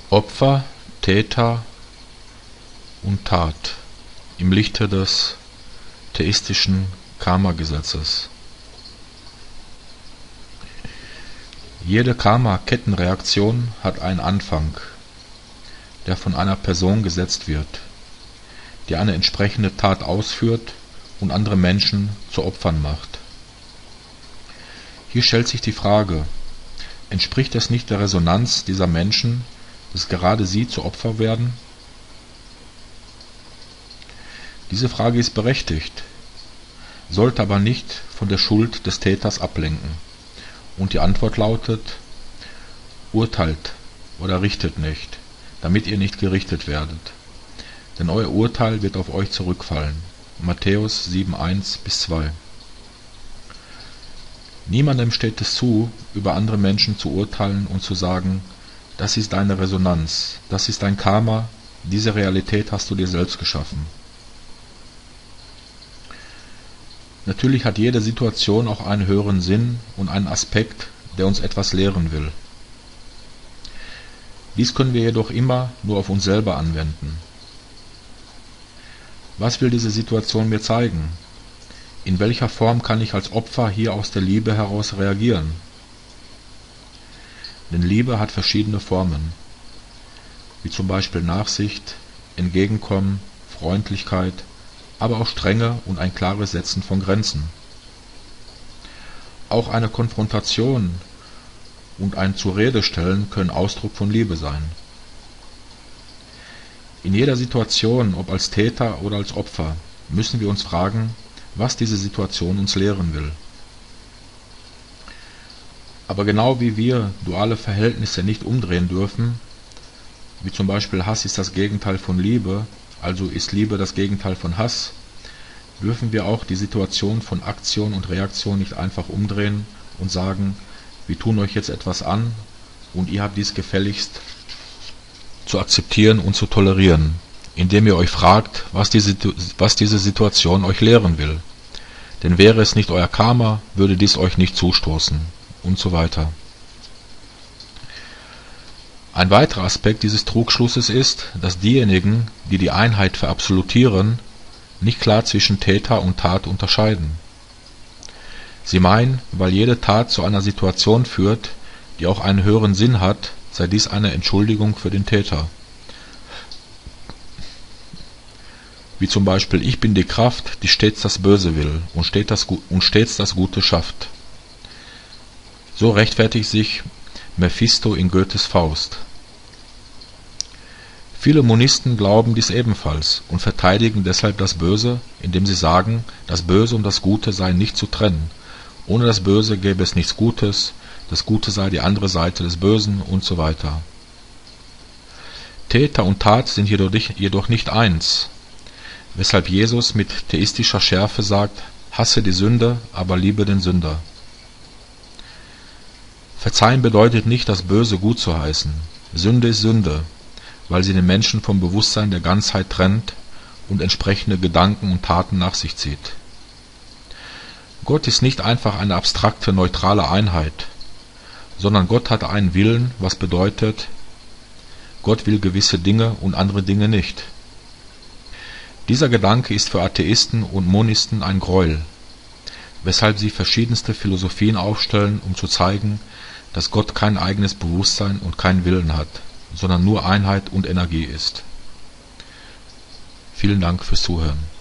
Opfer, Täter und Tat im Lichte des theistischen Karma-Gesetzes. Jede Karma-Kettenreaktion hat einen Anfang, der von einer Person gesetzt wird, die eine entsprechende Tat ausführt und andere Menschen zu Opfern macht. Hier stellt sich die Frage: Entspricht es nicht der Resonanz dieser Menschen, dass gerade sie zu Opfer werden? Diese Frage ist berechtigt, sollte aber nicht von der Schuld des Täters ablenken. Und die Antwort lautet: Urteilt oder richtet nicht, damit ihr nicht gerichtet werdet. Denn euer Urteil wird auf euch zurückfallen. Matthäus 7,1-2. Niemandem steht es zu, über andere Menschen zu urteilen und zu sagen: Das ist deine Resonanz, das ist dein Karma, diese Realität hast du dir selbst geschaffen. Natürlich hat jede Situation auch einen höheren Sinn und einen Aspekt, der uns etwas lehren will. Dies können wir jedoch immer nur auf uns selber anwenden. Was will diese Situation mir zeigen? In welcher Form kann ich als Opfer hier aus der Liebe heraus reagieren? Denn Liebe hat verschiedene Formen, wie zum Beispiel Nachsicht, Entgegenkommen, Freundlichkeit, aber auch Strenge und ein klares Setzen von Grenzen. Auch eine Konfrontation und ein Zur-Rede-Stellen können Ausdruck von Liebe sein. In jeder Situation, ob als Täter oder als Opfer, müssen wir uns fragen, was diese Situation uns lehren will. Aber genau wie wir duale Verhältnisse nicht umdrehen dürfen, wie zum Beispiel Hass ist das Gegenteil von Liebe, also ist Liebe das Gegenteil von Hass, dürfen wir auch die Situation von Aktion und Reaktion nicht einfach umdrehen und sagen: Wir tun euch jetzt etwas an und ihr habt dies gefälligst zu akzeptieren und zu tolerieren, indem ihr euch fragt, was diese Situation euch lehren will. Denn wäre es nicht euer Karma, würde dies euch nicht zustoßen und so weiter. Ein weiterer Aspekt dieses Trugschlusses ist, dass diejenigen, die die Einheit verabsolutieren, nicht klar zwischen Täter und Tat unterscheiden. Sie meinen, weil jede Tat zu einer Situation führt, die auch einen höheren Sinn hat, sei dies eine Entschuldigung für den Täter. Wie zum Beispiel: Ich bin die Kraft, die stets das Böse will und stets das Gute schafft. So rechtfertigt sich Mephisto in Goethes Faust. Viele Monisten glauben dies ebenfalls und verteidigen deshalb das Böse, indem sie sagen, das Böse und das Gute seien nicht zu trennen. Ohne das Böse gäbe es nichts Gutes, das Gute sei die andere Seite des Bösen und so weiter. Täter und Tat sind jedoch nicht eins, weshalb Jesus mit theistischer Schärfe sagt: Hasse die Sünde, aber liebe den Sünder. Verzeihen bedeutet nicht, das Böse gut zu heißen. Sünde ist Sünde, weil sie den Menschen vom Bewusstsein der Ganzheit trennt und entsprechende Gedanken und Taten nach sich zieht. Gott ist nicht einfach eine abstrakte, neutrale Einheit, sondern Gott hat einen Willen, was bedeutet, Gott will gewisse Dinge und andere Dinge nicht. Dieser Gedanke ist für Atheisten und Monisten ein Gräuel, weshalb sie verschiedenste Philosophien aufstellen, um zu zeigen, dass Gott kein eigenes Bewusstsein und keinen Willen hat, sondern nur Einheit und Energie ist. Vielen Dank fürs Zuhören.